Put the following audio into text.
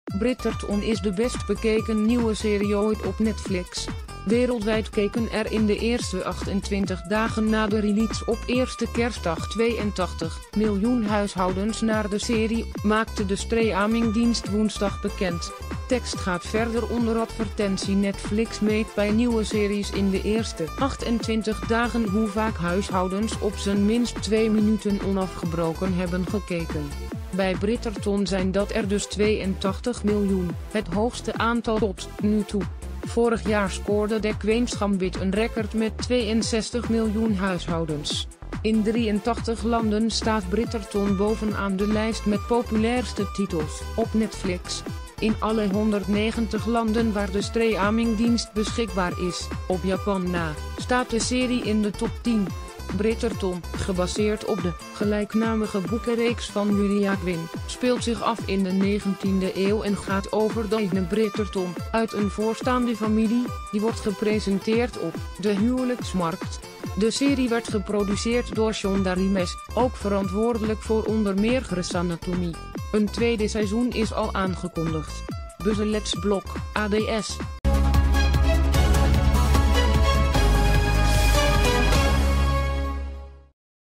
Bridgerton is de best bekeken nieuwe serie ooit op Netflix. Wereldwijd keken er in de eerste 28 dagen na de release op eerste kerstdag 82 miljoen huishoudens naar de serie, maakte de streamingdienst woensdag bekend. Tekst gaat verder onder advertentie. Netflix meet bij nieuwe series in de eerste 28 dagen hoe vaak huishoudens op zijn minst 2 minuten onafgebroken hebben gekeken. Bij Bridgerton zijn dat er dus 82 miljoen, het hoogste aantal tot nu toe. Vorig jaar scoorde The Queen's Gambit een record met 62 miljoen huishoudens. In 83 landen staat Bridgerton bovenaan de lijst met populairste titels op Netflix. In alle 190 landen waar de streamingdienst beschikbaar is, op Japan na, staat de serie in de top 10. Bridgerton, gebaseerd op de gelijknamige boekenreeks van Julia Quinn, speelt zich af in de 19e eeuw en gaat over Diana Bridgerton, uit een voorstaande familie, die wordt gepresenteerd op de huwelijksmarkt. De serie werd geproduceerd door Shonda Rhimes, ook verantwoordelijk voor onder meer Grey's Anatomy. Een tweede seizoen is al aangekondigd. Buzzelettes Blok, ADS.